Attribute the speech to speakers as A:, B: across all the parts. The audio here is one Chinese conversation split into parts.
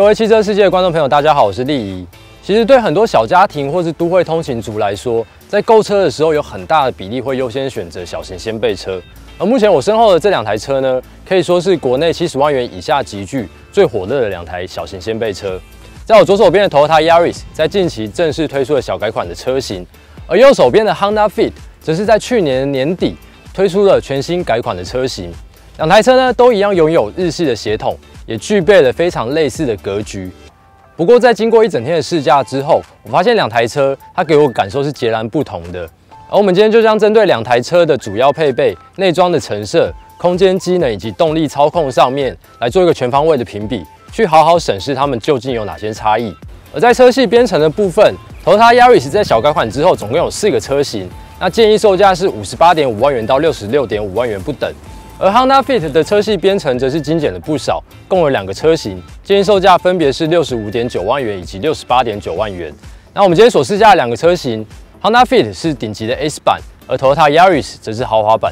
A: 位汽车世界的观众朋友，大家好，我是立仪。其实对很多小家庭或是都会通勤族来说，在购车的时候有很大的比例会优先选择小型掀背车。而目前我身后的这两台车呢，可以说是国内70万元以下级距最火热的两台小型掀背车。在我左手边的 Toyota Yaris 在近期正式推出了小改款的车型，而右手边的 Honda Fit 则是在去年年底推出了全新改款的车型。两台车呢都一样拥有日系的血统，也具备了非常类似的格局。不过在经过一整天的试驾之后，我发现两台车它给我感受是截然不同的。而我们今天就将针对两台车的主要配备、内装的陈设、空间机能以及动力操控上面来做一个全方位的评比，去好好审视它们究竟有哪些差异。而在车系编程的部分，Toyota Yaris 在小改款之后总共有4个车型，那建议售价是58.5万元到66.5万元不等。而 Honda Fit 的车系编程则是精简了不少，共有2个车型，建议售价分别是65.9万元以及68.9万元。那我们今天所试驾的2个车型 ，Honda Fit 是顶级的 S 版，而 Toyota Yaris 则是豪华版。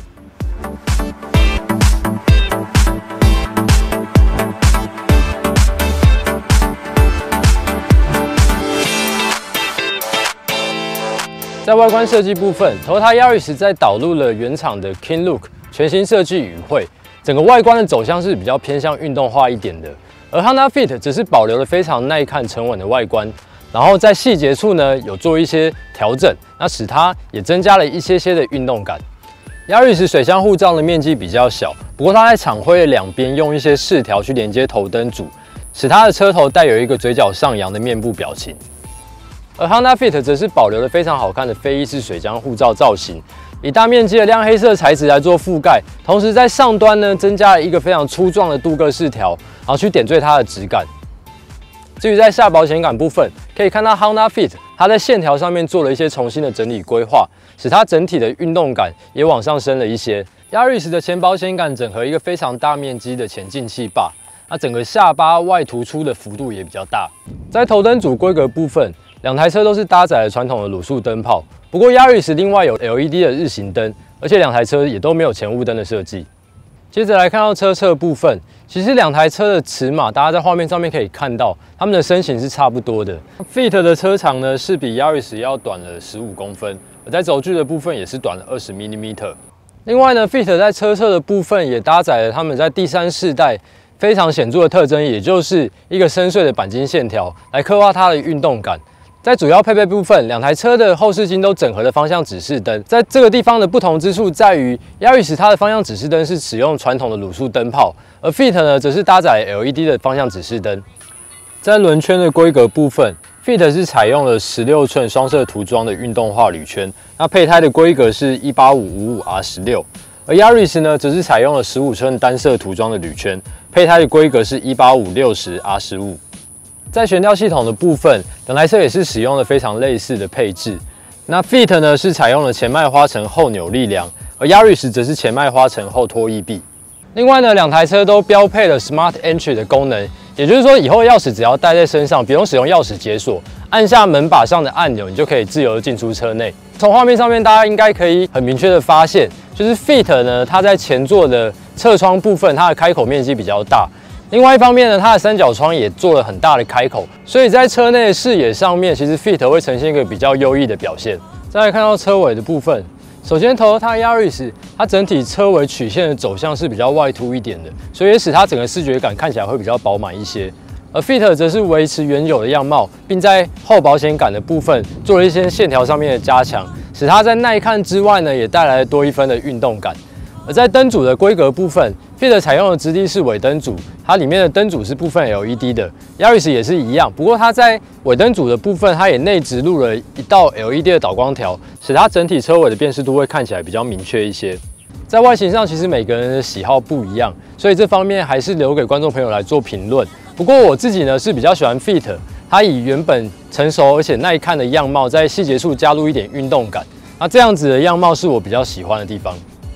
A: 在外观设计部分 ，Toyota Yaris 在导入了原厂的 King Look 全新设计语汇，整个外观的走向是比较偏向运动化一点的。而 Honda Fit 只是保留了非常耐看沉稳的外观，然后在细节处呢有做一些调整，那使它也增加了一些的运动感。Yaris 水箱护罩的面积比较小，不过它在厂徽的两边用一些饰条去连接头灯组，使它的车头带有一个嘴角上扬的面部表情。而 Honda Fit 则是保留了非常好看的非翼式水箱护罩造型，以大面积的亮黑色材质来做覆盖，同时在上端呢增加了一个非常粗壮的镀铬饰条，然后去点缀它的质感。至于在下保险杆部分，可以看到 Honda Fit 它在线条上面做了一些重新的整理规划，使它整体的运动感也往上升了一些。Yaris 的前保险杆整合一个非常大面积的前进气坝，那整个下巴外突出的幅度也比较大。在头灯组规格部分，两台车都是搭载了传统的卤素灯泡，不过 Yaris 另外有 LED 的日行灯，而且两台车也都没有前雾灯的设计。接着来看到车侧部分，其实两台车的尺码，大家在画面上面可以看到，它们的身形是差不多的。Fit 的车长呢是比 Yaris 要短了15公分，而在轴距的部分也是短了20 mm。另外呢 ，Fit 在车侧的部分也搭载了他们在第3世代非常显著的特征，也就是一个深邃的钣金线条，来刻画它的运动感。在主要配备部分，两台车的后视镜都整合了方向指示灯。在这个地方的不同之处在于 ，Yaris 它的方向指示灯是使用传统的卤素灯泡，而 Fit 呢则是搭载 LED 的方向指示灯。在轮圈的规格部分 ，Fit 是采用了16寸双色涂装的运动化铝圈，那配胎的规格是 18555R16， 而 Yaris 呢则是采用了15寸单色涂装的铝圈，配胎的规格是 18560R15。在悬吊系统的部分，两台车也是使用了非常类似的配置。那 Fit 呢是采用了前麦花臣后扭力梁，而 Yaris 则是前麦花臣后拖曳臂。另外呢，两台车都标配了 Smart Entry 的功能，也就是说以后钥匙只要带在身上，不用使用钥匙解锁，按下门把上的按钮，你就可以自由的进出车内。从画面上面，大家应该可以很明确的发现，就是 Fit 呢，它在前座的侧窗部分，它的开口面积比较大。另外一方面呢，它的三角窗也做了很大的开口，所以在车内的视野上面，其实 Fit 会呈现一个比较优异的表现。再来看到车尾的部分，首先 Toyota Yaris 它整体车尾曲线的走向是比较外凸一点的，所以也使它整个视觉感看起来会比较饱满一些。而 Fit 则是维持原有的样貌，并在后保险杆的部分做了一些线条上面的加强，使它在耐看之外呢，也带来了多一分的运动感。而在灯组的规格部分 ，Fit 采用了直立式尾灯组，它里面的灯组是部分 LED 的 ，Yaris 也是一样。不过它在尾灯组的部分，它也内植入了一道 LED 的导光条，使它整体车尾的辨识度会看起来比较明确一些。在外形上，其实每个人的喜好不一样，所以这方面还是留给观众朋友来做评论。不过我自己呢是比较喜欢 Fit， 它以原本成熟而且耐看的样貌，在细节处加入一点运动感，那这样子的样貌是我比较喜欢的地方。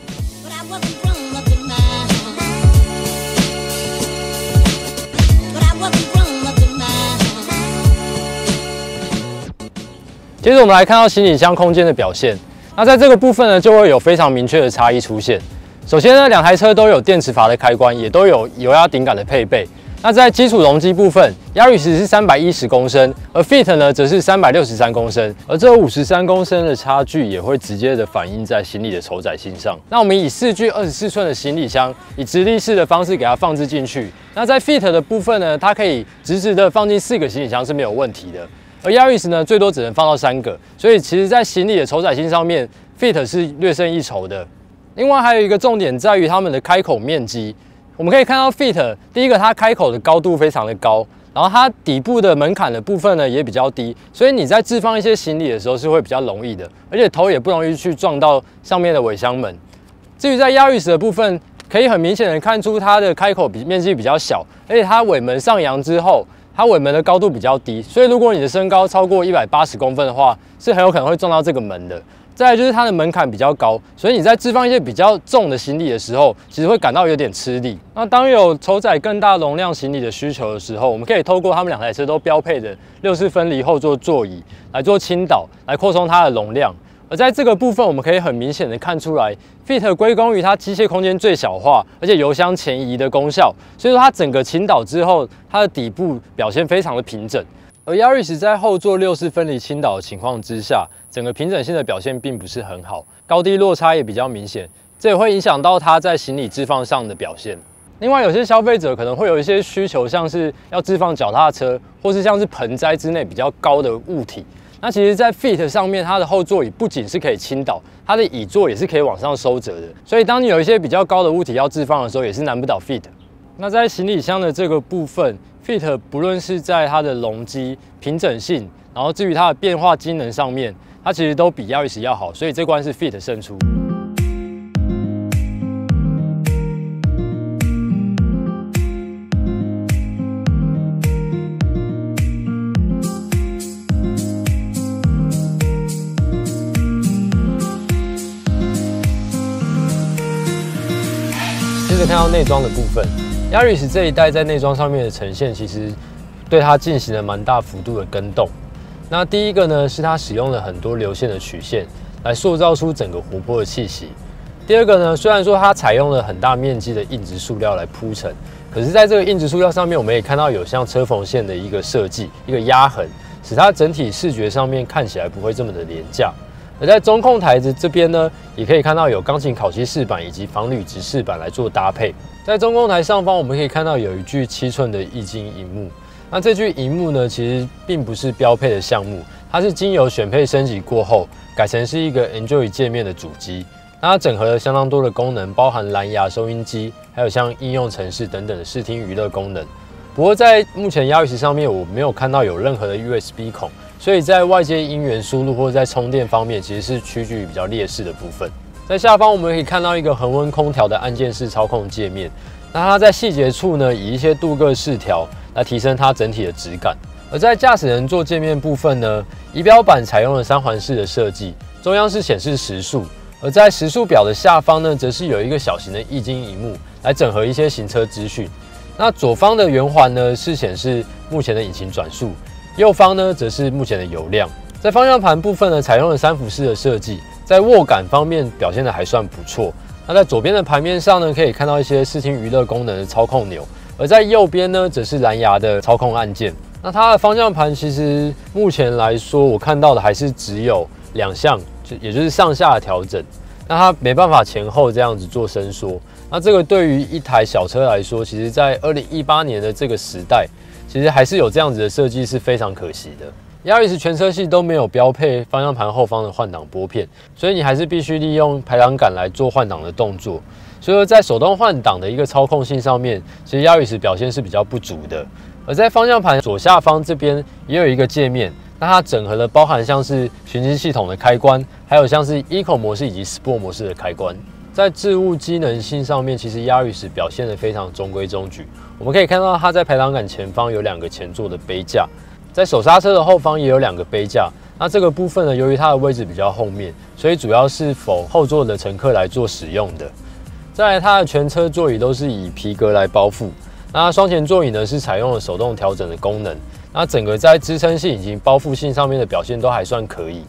A: 接着我们来看到行李箱空间的表现。那在这个部分呢，就会有非常明确的差异出现。首先呢，两台车都有电磁阀的开关，也都有油压顶杆的配备。 那在基础容积部分，Yaris是310公升，而 Fit 呢则是363公升，而这53公升的差距也会直接的反映在行李的承载性上。那我们以4具24寸的行李箱，以直立式的方式给它放置进去。那在 Fit 的部分呢，它可以直直的放进4个行李箱是没有问题的，而 Yaris 呢最多只能放到3个，所以其实在行李的承载性上面 ，Fit 是略胜一筹的。另外还有一个重点在于它们的开口面积。我们可以看到 Fit 第一个，它开口的高度非常的高，然后它底部的门槛的部分呢也比较低，所以你在置放一些行李的时候是会比较容易的，而且头也不容易去撞到上面的尾箱门。至于在 Yaris 的部分，可以很明显的看出它的开口面积比较小，而且它尾门上扬之后，它尾门的高度比较低，所以如果你的身高超过180公分的话，是很有可能会撞到这个门的。再来就是它的门槛比较高，所以你在置放一些比较重的行李的时候，其实会感到有点吃力。那当有承载更大容量行李的需求的时候，我们可以透过他们2台车都标配的6次分离后座座椅来做倾倒，来扩充它的容量。而在这个部分，我们可以很明显的看出来 ，Fit 归功于它机械空间最小化，而且油箱前移的功效，所以说它整个倾倒之后，它的底部表现非常的平整。而 Yaris 在后座6次分离倾倒的情况之下，整个平整性的表现并不是很好，高低落差也比较明显，这也会影响到它在行李置放上的表现。另外，有些消费者可能会有一些需求，像是要置放脚踏车，或是像是盆栽之类比较高的物体。那其实，在 Fit 上面，它的后座椅不仅是可以倾倒，它的椅座也是可以往上收折的。所以，当你有一些比较高的物体要置放的时候，也是难不倒 Fit。那在行李箱的这个部分 ，Fit 不论是在它的容积、平整性，然后至于它的变化机能上面，它其实都比 Yaris 要好，所以这关是 Fit 胜出。接着看到内装的部分 ，Yaris 这一代在内装上面的呈现，其实对它进行了蛮大幅度的更动。那第一个呢，是它使用了很多流线的曲线，来塑造出整个活泼的气息。第二个呢，虽然说它采用了很大面积的硬质塑料来铺陈，可是在这个硬质塑料上面，我们也看到有像车缝线的一个设计，一个压痕，使它整体视觉上面看起来不会这么的廉价。而在中控台子这边呢，也可以看到有钢琴烤漆饰板以及防铝直饰板来做搭配。在中控台上方，我们可以看到有一具7寸的液晶萤幕。那这具萤幕呢，其实并不是标配的项目，它是经由选配升级过后，改成是一个 Enjoy 界面的主机。那它整合了相当多的功能，包含蓝牙收音机，还有像应用程式等等的视听娱乐功能。不过在目前 Yaris 上面，我没有看到有任何的 USB 孔。所以在外接音源输入或者在充电方面，其实是趋近于比较劣势的部分。在下方我们可以看到一个恒温空调的按键式操控界面，那它在细节处呢，以一些镀铬饰条来提升它整体的质感。而在驾驶人座界面部分呢，仪表板采用了3环式的设计，中央是显示时速，而在时速表的下方呢，则是有一个小型的液晶萤幕来整合一些行车资讯。那左方的圆环呢，是显示目前的引擎转速。右方呢，则是目前的油量。在方向盘部分呢，采用了3辐式的设计，在握感方面表现得还算不错。那在左边的盘面上呢，可以看到一些视听娱乐功能的操控钮，而在右边呢，则是蓝牙的操控按键。那它的方向盘其实目前来说，我看到的还是只有2项，也就是上下的调整。那它没办法前后这样子做伸缩。那这个对于一台小车来说，其实在2018年的这个时代，其实还是有这样子的设计是非常可惜的。Yaris 全车系都没有标配方向盘后方的换挡拨片，所以你还是必须利用排挡杆来做换挡的动作。所以说在手动换挡的一个操控性上面，其实 Yaris 表现是比较不足的。而在方向盘左下方这边也有一个界面，那它整合了包含像是循迹系统的开关，还有像是 Eco 模式以及 Sport 模式的开关。在置物机能性上面，其实 Yaris 表现得非常中规中矩。我们可以看到它在排挡杆前方有2个前座的杯架，在手刹车的后方也有2个杯架。那这个部分呢，由于它的位置比较后面，所以主要是否后座的乘客来做使用的。再来，它的全车座椅都是以皮革来包覆。那它双前座椅呢是采用了手动调整的功能。那整个在支撑性以及包覆性上面的表现都还算可以。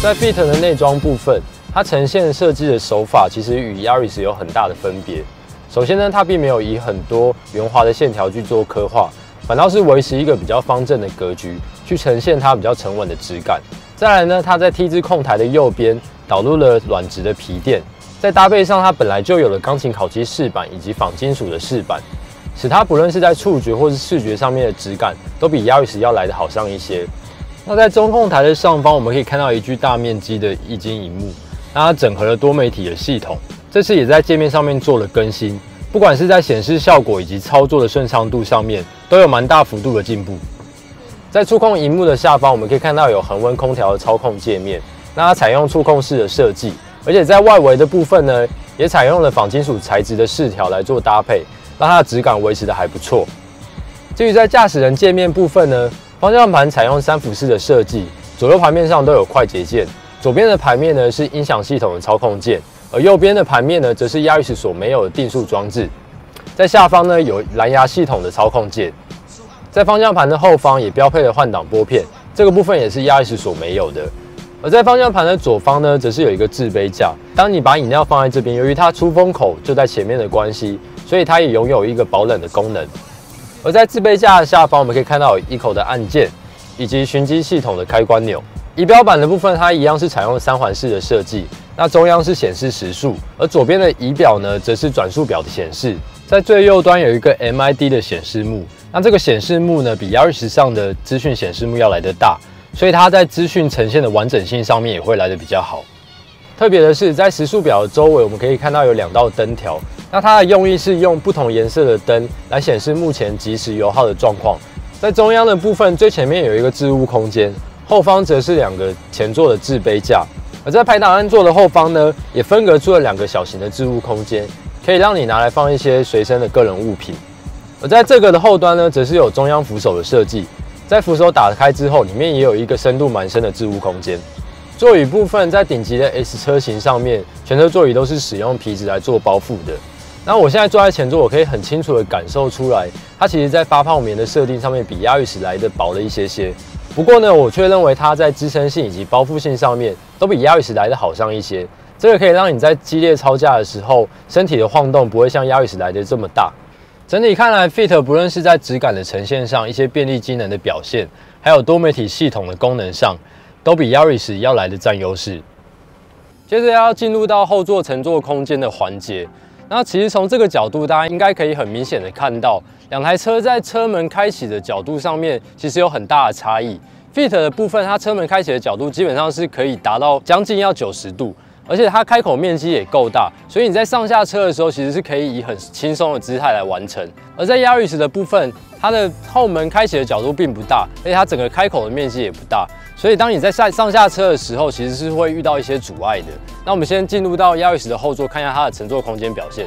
A: 在 Fit 的内装部分，它呈现设计的手法其实与 Yaris 有很大的分别。首先呢，它并没有以很多圆滑的线条去做刻画，反倒是维持一个比较方正的格局，去呈现它比较沉稳的质感。再来呢，它在 T 字控台的右边导入了软质的皮垫，在搭配上它本来就有了钢琴烤漆饰板以及仿金属的饰板，使它不论是在触觉或是视觉上面的质感，都比 Yaris 要来得好上一些。那在中控台的上方，我们可以看到一具大面积的液晶萤幕，那它整合了多媒体的系统，这次也在界面上面做了更新，不管是在显示效果以及操作的顺畅度上面，都有蛮大幅度的进步。在触控萤幕的下方，我们可以看到有恒温空调的操控界面，那它采用触控式的设计，而且在外围的部分呢，也采用了仿金属材质的饰条来做搭配，让它的质感维持得还不错。至于在驾驶人界面部分呢，方向盘采用3辐式的设计，左右盘面上都有快捷键。左边的盘面呢是音响系统的操控键，而右边的盘面呢则是 Yaris 所没有的定速装置。在下方呢有蓝牙系统的操控键，在方向盘的后方也标配了换挡拨片，这个部分也是 Yaris 所没有的。而在方向盘的左方呢，则是有一个制杯架。当你把饮料放在这边，由于它出风口就在前面的关系，所以它也拥有一个保冷的功能。而在制杯架的下方，我们可以看到有1口的按键，以及循迹系统的开关钮。仪表板的部分，它一样是采用3环式的设计。那中央是显示时速，而左边的仪表呢，则是转速表的显示。在最右端有一个 MID 的显示幕，那这个显示幕呢，比 Yaris 上的资讯显示幕要来得大，所以它在资讯呈现的完整性上面也会来得比较好。特别的是，在时速表的周围，我们可以看到有2道灯条。那它的用意是用不同颜色的灯来显示目前即时油耗的状况。在中央的部分，最前面有一个置物空间，后方则是2个前座的制杯架。而在排档案座的后方呢，也分隔出了2个小型的置物空间，可以让你拿来放一些随身的个人物品。而在这个的后端呢，则是有中央扶手的设计，在扶手打开之后，里面也有一个深度蛮深的置物空间。座椅部分，在顶级的 S 车型上面，全车座椅都是使用皮质来做包覆的。那我现在坐在前座，我可以很清楚的感受出来，它其实在发泡棉的设定上面比 Yaris 来的薄了一些。不过呢，我却认为它在支撑性以及包覆性上面都比 Yaris 来的好上一些。这个可以让你在激烈操驾的时候，身体的晃动不会像 Yaris 来的这么大。整体看来 ，Fit 不论是在质感的呈现上，一些便利机能的表现，还有多媒体系统的功能上，都比 Yaris 要来的占优势。接着要进入到后座乘坐空间的环节。那其实从这个角度，大家应该可以很明显的看到，2台车在车门开启的角度上面其实有很大的差异。Fit 的部分，它车门开启的角度基本上是可以达到将近要90度，而且它开口面积也够大，所以你在上下车的时候其实是可以以很轻松的姿态来完成。而在 Yaris 的部分，它的后门开启的角度并不大，而且它整个开口的面积也不大。所以，当你在上下车的时候，其实是会遇到一些阻碍的。那我们先进入到 Yaris 的后座，看一下它的乘坐空间表现。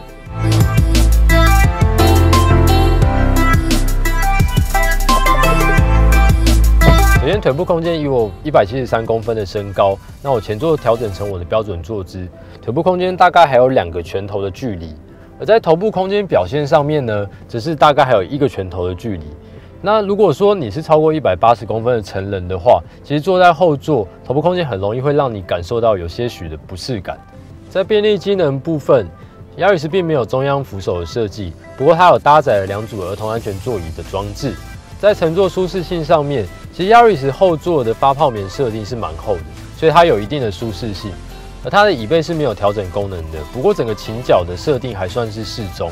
A: 首先，腿部空间以我173公分的身高，那我前座调整成我的标准坐姿，腿部空间大概还有2个拳头的距离。而在头部空间表现上面呢，只是大概还有1个拳头的距离。那如果说你是超过180公分的成人的话，其实坐在后座，头部空间很容易会让你感受到有些许的不适感。在便利机能部分，Yaris 并没有中央扶手的设计，不过它有搭载了2组儿童安全座椅的装置。在乘坐舒适性上面，其实 Yaris 后座的发泡棉设定是蛮厚的，所以它有一定的舒适性。而它的椅背是没有调整功能的，不过整个倾角的设定还算是适中。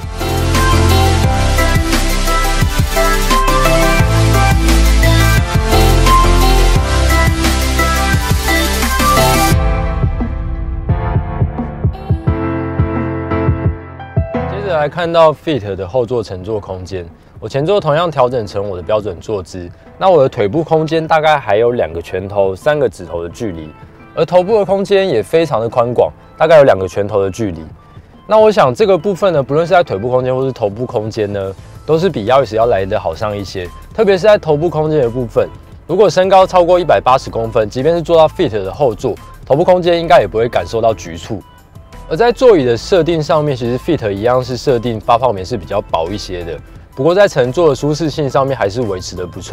A: 来看到 Fit 的后座乘坐空间，我前座同样调整成我的标准坐姿，那我的腿部空间大概还有2个拳头、3个指头的距离，而头部的空间也非常的宽广，大概有2个拳头的距离。那我想这个部分呢，不论是在腿部空间或是头部空间呢，都是比 Yaris 要来的好上一些，特别是在头部空间的部分，如果身高超过180公分，即便是坐到 Fit 的后座，头部空间应该也不会感受到局促。而在座椅的设定上面，其实 Fit 一样是设定发泡棉是比较薄一些的，不过在乘坐的舒适性上面还是维持得不错，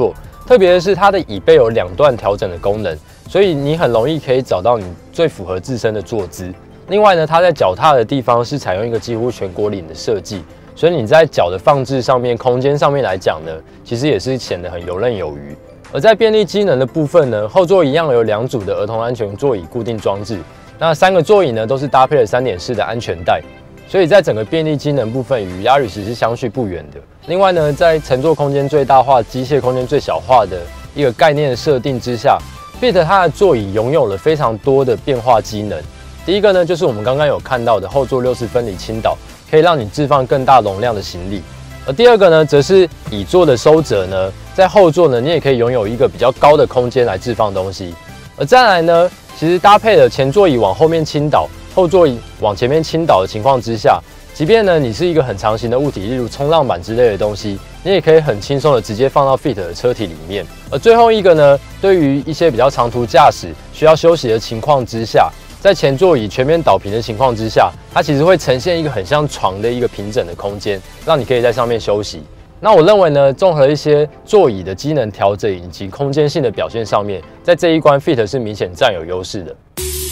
A: 特别的是它的椅背有2段调整的功能，所以你很容易可以找到你最符合自身的坐姿。另外呢，它在脚踏的地方是采用一个几乎全国领的设计，所以你在脚的放置上面、空间上面来讲呢，其实也是显得很游刃有余。而在便利机能的部分呢，后座一样有2组的儿童安全座椅固定装置，那3个座椅呢都是搭配了3.4的安全带，所以在整个便利机能部分与 Yaris 是相去不远的。另外呢，在乘坐空间最大化、机械空间最小化的一个概念设定之下 ，Fit 它的座椅拥有了非常多的变化机能。第一个呢，就是我们刚刚有看到的后座60分离倾倒，可以让你置放更大容量的行李。而第二个呢，则是椅座的收折呢，在后座呢，你也可以拥有一个比较高的空间来置放东西。而再来呢，其实搭配了前座椅往后面倾倒、后座椅往前面倾倒的情况之下，即便呢你是一个很长型的物体，例如冲浪板之类的东西，你也可以很轻松的直接放到 Fit 的车体里面。而最后一个呢，对于一些比较长途驾驶需要休息的情况之下，在前座椅全面倒平的情况之下，它其实会呈现一个很像床的一个平整的空间，让你可以在上面休息。那我认为呢，综合一些座椅的机能调整以及空间性的表现上面，在这一关 Fit 是明显占有优势的。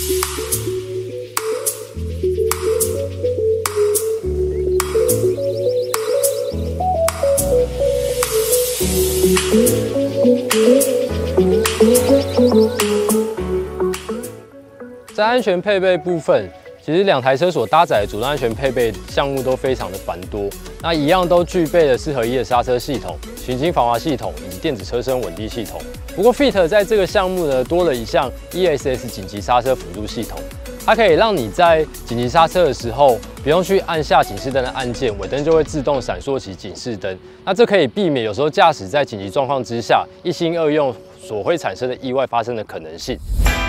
A: 在安全配备部分，其实2台车所搭载的主动安全配备项目都非常的繁多，那一样都具备了4合1的刹车系统、行经防滑系统以及电子车身稳定系统。不过 Fit 在这个项目呢，多了一项 ESS 紧急刹车辅助系统，它可以让你在紧急刹车的时候，不用去按下警示灯的按键，尾灯就会自动闪烁起警示灯。那这可以避免有时候驾驶在紧急状况之下，一心二用所会产生的意外发生的可能性。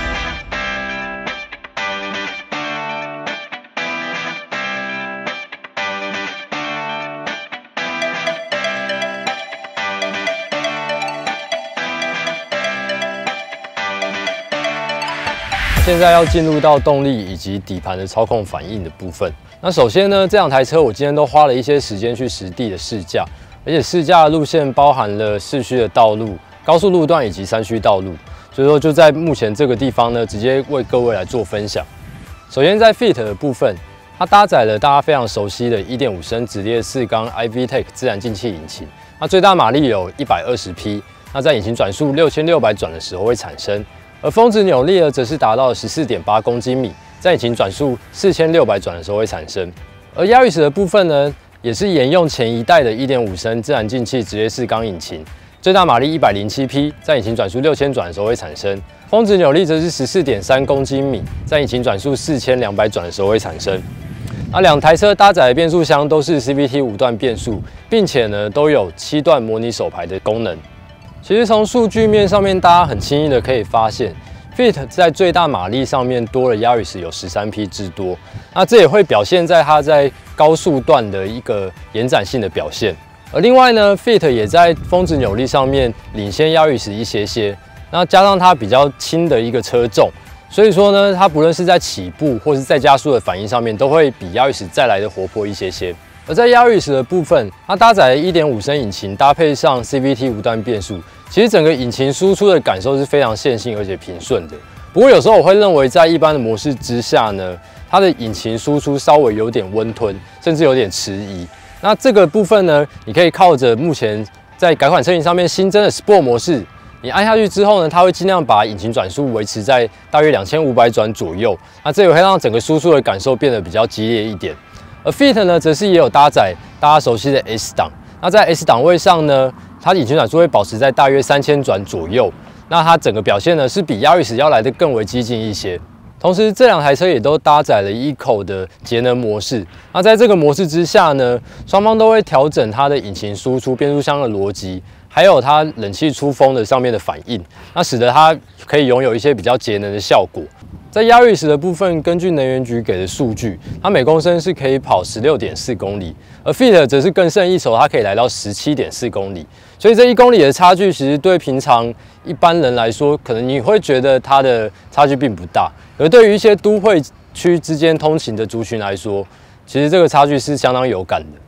A: 现在要进入到动力以及底盘的操控反应的部分。那首先呢，这2台车我今天都花了一些时间去实地的试驾，而且试驾的路线包含了市区的道路、高速路段以及山区道路，所以说就在目前这个地方呢，直接为各位来做分享。首先在 Fit 的部分，它搭载了大家非常熟悉的 1.5 升直列4缸 iVTEC 自然进气引擎，那最大马力有120匹，那在引擎转速6600转的时候会产生。而峰值扭力呢，则是达到14.8公斤米，在引擎转速4600转的时候会产生。而 Yaris 的部分呢，也是沿用前一代的 1.5 升自然进气直列4缸引擎，最大马力107匹，在引擎转速6000转的时候会产生。峰值扭力则是14.3公斤米，在引擎转速4200转的时候会产生。那2台车搭载的变速箱都是 CVT 5段变速，并且呢都有7段模拟手排的功能。其实从数据面上面，大家很轻易的可以发现 ，Fit 在最大马力上面多了 Yaris 有13匹之多。那这也会表现在它在高速段的一个延展性的表现。而另外呢 ，Fit 也在峰值扭力上面领先 Yaris 一些。那加上它比较轻的一个车重，所以说呢，它不论是在起步或是在加速的反应上面，都会比 Yaris 再来的活泼一些。而在 Yaris 的部分，它搭载了 1.5 升引擎，搭配上 CVT 5段变速，其实整个引擎输出的感受是非常线性而且平顺的。不过有时候我会认为，在一般的模式之下呢，它的引擎输出稍微有点温吞，甚至有点迟疑。那这个部分呢，你可以靠着目前在改款车型上面新增的 Sport 模式，你按下去之后呢，它会尽量把引擎转速维持在大约2500转左右。那这也会让整个输出的感受变得比较激烈一点。而 Fit 呢，则是也有搭载大家熟悉的 S 档。那在 S 档位上呢，它引擎转速会保持在大约3000转左右。那它整个表现呢，是比 Yaris 要来的更为激进一些。同时，这2台车也都搭载了Eco 的节能模式。那在这个模式之下呢，双方都会调整它的引擎输出、变速箱的逻辑，还有它冷气出风的上面的反应，那使得它可以拥有一些比较节能的效果。在 Yaris 的部分，根据能源局给的数据，它每公升是可以跑16.4公里，而 Fit 则是更胜一筹，它可以来到17.4公里。所以这1公里的差距，其实对平常一般人来说，可能你会觉得它的差距并不大，而对于一些都会区之间通勤的族群来说，其实这个差距是相当有感的。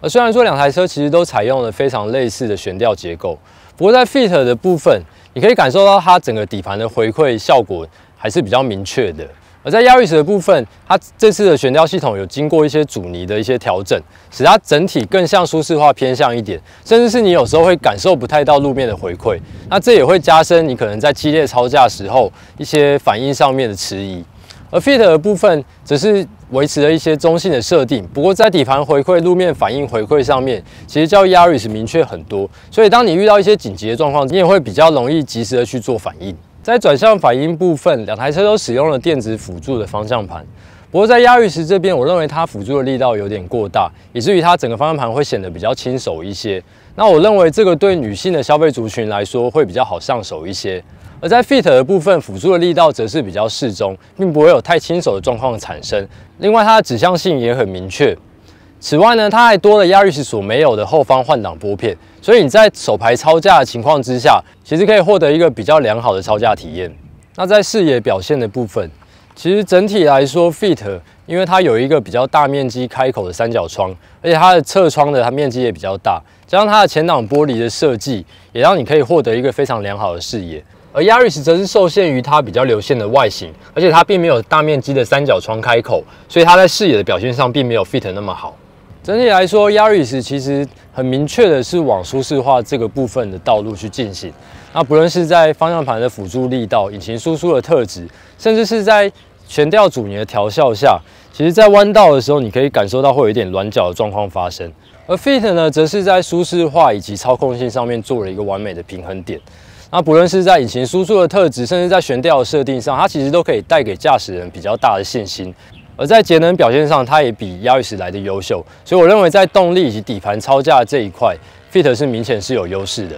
A: 虽然说两台车其实都采用了非常类似的悬吊结构，不过在 Fit 的部分，你可以感受到它整个底盘的回馈效果还是比较明确的。而在 Yaris 的部分，它这次的悬吊系统有经过一些阻尼的一些调整，使它整体更向舒适化偏向一点，甚至是你有时候会感受不太到路面的回馈，那这也会加深你可能在激烈超驾时候一些反应上面的迟疑。而 Fit 的部分则是维持了一些中性的设定，不过在底盘回馈、路面反应回馈上面，其实较 Yaris 明确很多，所以当你遇到一些紧急的状况，你也会比较容易及时的去做反应。在转向反应部分，两台车都使用了电子辅助的方向盘。不过在 Yaris 这边，我认为它辅助的力道有点过大，以至于它整个方向盘会显得比较轻手一些。那我认为这个对女性的消费族群来说会比较好上手一些。而在 Fit 的部分，辅助的力道则是比较适中，并不会有太轻手的状况产生。另外，它的指向性也很明确。此外呢，它还多了 Yaris 所没有的后方换挡拨片，所以你在手排超驾的情况之下，其实可以获得一个比较良好的超驾体验。那在视野表现的部分，其实整体来说 ，Fit 因为它有一个比较大面积开口的三角窗，而且它的侧窗的面积也比较大，加上它的前挡玻璃的设计，也让你可以获得一个非常良好的视野。而 Yaris 则是受限于它比较流线的外形，而且它并没有大面积的三角窗开口，所以它在视野的表现上并没有 Fit 那么好。整体来说 ，Yaris 其实很明确的是往舒适化这个部分的道路去进行。那不论是在方向盘的辅助力道、引擎输出的特质，甚至是在悬吊阻尼的调校下，其实在弯道的时候，你可以感受到会有一点软脚的状况发生。而 Fit 呢，则是在舒适化以及操控性上面做了一个完美的平衡点。那不论是在引擎输出的特质，甚至在悬吊的设定上，它其实都可以带给驾驶人比较大的信心。而在节能表现上，它也比 Yaris 来的优秀，所以我认为在动力以及底盘超驾这一块 ，Fit 是明显是有优势的。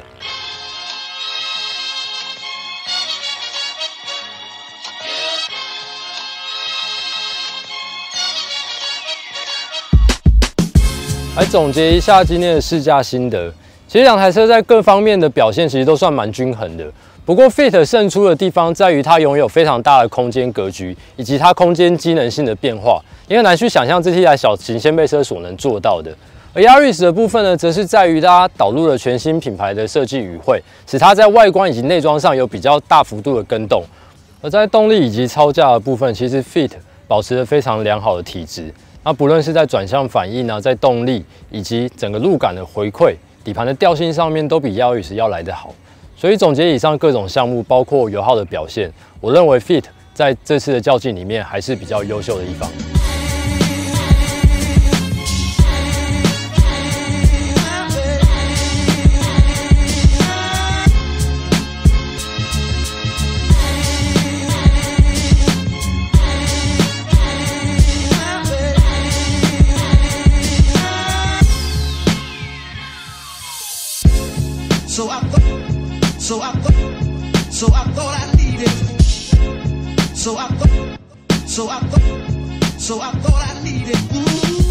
A: 来总结一下今天的试驾心得，其实两台车在各方面的表现其实都算蛮均衡的。不过 Fit 胜出的地方在于它拥有非常大的空间格局，以及它空间机能性的变化，也很难去想象这台小型掀背车所能做到的。而 Yaris 的部分呢，则是在于它导入了全新品牌的设计语汇，使它在外观以及内装上有比较大幅度的更动。而在动力以及超驾的部分，其实 Fit 保持了非常良好的体质。那不论是在转向反应啊，在动力以及整个路感的回馈、底盘的调性上面，都比 Yaris 要来得好。所以总结以上各种项目，包括油耗的表现，我认为 Fit 在这次的较劲里面还是比较优秀的一方。
B: So I thought I needed.